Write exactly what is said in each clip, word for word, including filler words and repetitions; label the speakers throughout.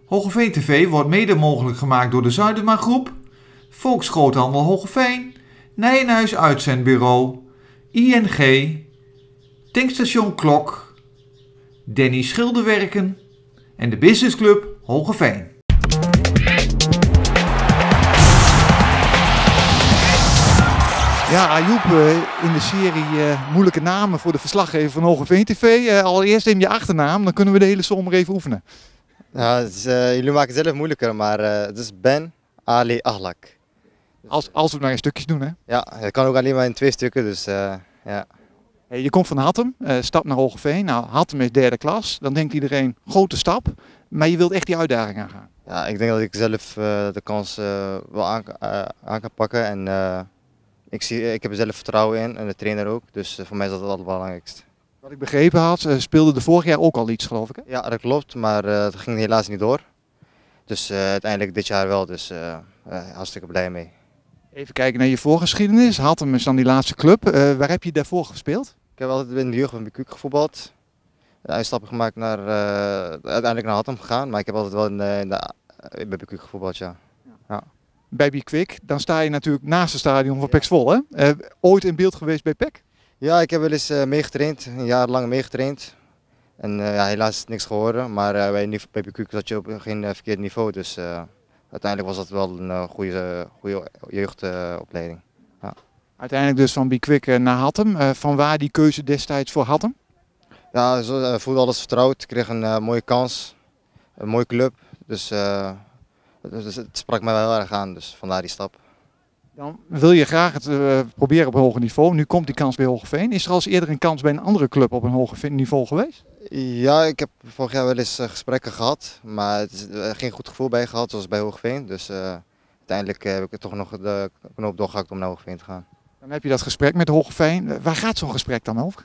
Speaker 1: Hoogeveen T V wordt mede mogelijk gemaakt door de Zuidema Groep, Volksgroothandel Hoogeveen, Nijenhuis Uitzendbureau, I N G, Tankstation Klok, Danny Schilderwerken en de Businessclub Hoogeveen.
Speaker 2: Ja, Ayoub, in de serie uh, moeilijke namen voor de verslaggever van Hoogeveen T V. Uh, allereerst neem je achternaam, dan kunnen we de hele zomer even oefenen.
Speaker 3: Ja, het is, uh, jullie maken het zelf moeilijker, maar uh, het is Ben Ali Ahlak.
Speaker 2: Als, als we het maar in stukjes doen, hè?
Speaker 3: Ja, het kan ook alleen maar in twee stukken, dus uh, ja.
Speaker 2: Hey, je komt van Hattem, uh, stap naar Hoogeveen. Nou, Hattem is derde klas, dan denkt iedereen grote stap, maar je wilt echt die uitdaging aangaan.
Speaker 3: Ja, ik denk dat ik zelf uh, de kans uh, wel aan, uh, aan kan pakken en uh, ik, zie, ik heb er zelf vertrouwen in en de trainer ook, dus uh, voor mij is dat het allerbelangrijkste.
Speaker 2: Wat ik begrepen had, uh, speelde er vorig jaar ook al iets, geloof ik, hè?
Speaker 3: Ja, dat klopt, maar uh, het ging helaas niet door. Dus uh, uiteindelijk dit jaar wel, dus uh, uh, hartstikke blij mee.
Speaker 2: Even kijken naar je voorgeschiedenis. Hattem is dan die laatste club. Uh, waar heb je daarvoor gespeeld?
Speaker 3: Ik heb altijd in de jeugd van Bicuc gevoetbald. Een uitstapje gemaakt naar, uh, uiteindelijk naar Hattem gegaan, maar ik heb altijd wel in de, in de, bij Bicuc gevoetbald, ja. Ja.
Speaker 2: Bij Bikwik, dan sta je natuurlijk naast het stadion van P E C Zwolle. Uh, ooit in beeld geweest bij P E C?
Speaker 3: Ja, ik heb wel eens uh, meegetraind, een jaar lang meegetraind. En uh, ja, helaas is het niks geworden, maar uh, bij, bij Bicuc zat je op geen uh, verkeerd niveau, dus uh, uiteindelijk was dat wel een uh, goede, goede jeugdopleiding. Uh, ja.
Speaker 2: Uiteindelijk dus van Bikwik uh, naar Hattem. Uh, van waar die keuze destijds voor Hattem?
Speaker 3: Ja, zo uh, voelde alles vertrouwd. Ik kreeg een uh, mooie kans, een mooie club, dus, uh, dus het sprak mij wel heel erg aan, dus vandaar die stap.
Speaker 2: Dan wil je graag het uh, proberen op een hoger niveau. Nu komt die kans bij Hoogeveen. Is er al eens eerder een kans bij een andere club op een hoger niveau geweest?
Speaker 3: Ja, ik heb vorig jaar wel eens uh, gesprekken gehad, maar het is uh, geen goed gevoel bij gehad zoals bij Hoogeveen. Dus uh, uiteindelijk uh, heb ik er toch nog de knoop doorgehakt om naar Hoogeveen te gaan.
Speaker 2: Dan heb je dat gesprek met Hoogeveen. Uh, waar gaat zo'n gesprek dan over?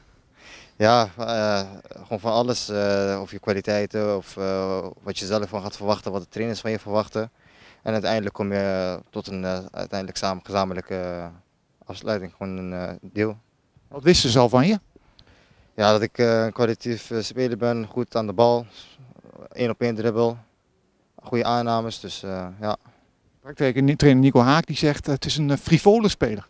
Speaker 3: Ja, uh, gewoon van alles. Uh, of je kwaliteiten, of uh, wat je zelf van gaat verwachten, wat de trainers van je verwachten. En uiteindelijk kom je tot een uh, uiteindelijk samen, gezamenlijke uh, afsluiting, gewoon een uh, deal.
Speaker 2: Wat wisten ze al van je?
Speaker 3: Ja, dat ik uh, een kwalitatief uh, speler ben, goed aan de bal, één op één dribbel, goede aannames, dus uh, ja.
Speaker 2: Praktijk, trainer Nico Haak die zegt uh, het is een uh, frivole speler.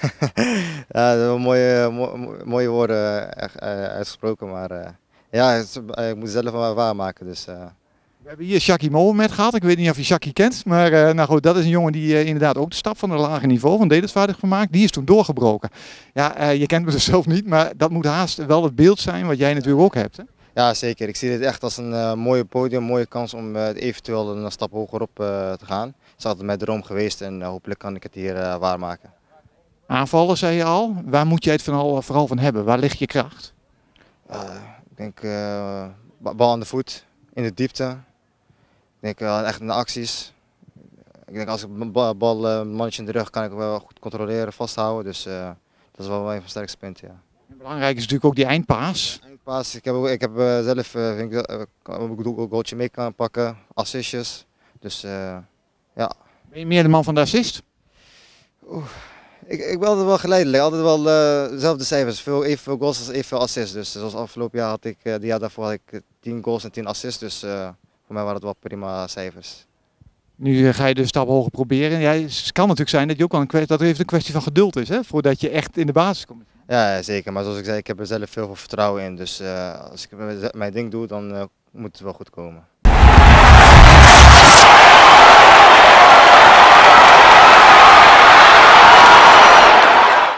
Speaker 3: Ja, dat zijn mooie, mooie, mooie woorden uh, uitgesproken, maar uh, ja, het, uh, ik moet het zelf wel waarmaken. Dus, uh.
Speaker 2: We hebben hier Shaki Mohamed gehad. Ik weet niet of je Shaki kent, maar uh, nou goed, dat is een jongen die uh, inderdaad ook de stap van een lager niveau van Dedersvaardig gemaakt. Die is toen doorgebroken. Ja, uh, je kent me dus zelf niet, maar dat moet haast wel het beeld zijn wat jij natuurlijk ook hebt, hè?
Speaker 3: Ja, zeker. Ik zie dit echt als een uh, mooie podium, een mooie kans om uh, eventueel een stap hoger op uh, te gaan. Het is altijd mijn droom geweest en uh, hopelijk kan ik het hier uh, waarmaken.
Speaker 2: Aanvallen, zei je al. Waar moet jij het van al, vooral van hebben? Waar ligt je kracht?
Speaker 3: Uh, ik denk uh, bal aan de voet, in de diepte. Ik denk uh, echt in de acties. Ik denk als ik een bal, bal uh, een mannetje in de rug kan ik wel goed controleren, vasthouden. Dus uh, dat is wel een van de sterkste punten. Ja.
Speaker 2: Belangrijk is natuurlijk ook die eindpaas.
Speaker 3: Eindpaas. Ik heb, ook, ik heb uh, zelf uh, vind ik, uh, een goaltje mee kunnen pakken, assistjes. Dus uh, ja.
Speaker 2: Ben je meer de man van de assist?
Speaker 3: Oeh. Ik, ik ben altijd wel geleidelijk, altijd wel uh, dezelfde cijfers, veel, evenveel goals als evenveel assists. Dus zoals afgelopen jaar had ik, uh, die jaar daarvoor had ik tien goals en tien assists, dus uh, voor mij waren het wel prima cijfers.
Speaker 2: Nu ga je de stap hoger proberen. Ja, het kan natuurlijk zijn dat, je ook al een kwestie, dat het even een kwestie van geduld is, hè, voordat je echt in de basis komt.
Speaker 3: Ja, zeker, maar zoals ik zei, ik heb er zelf veel vertrouwen in. Dus uh, als ik mijn ding doe, dan uh, moet het wel goed komen.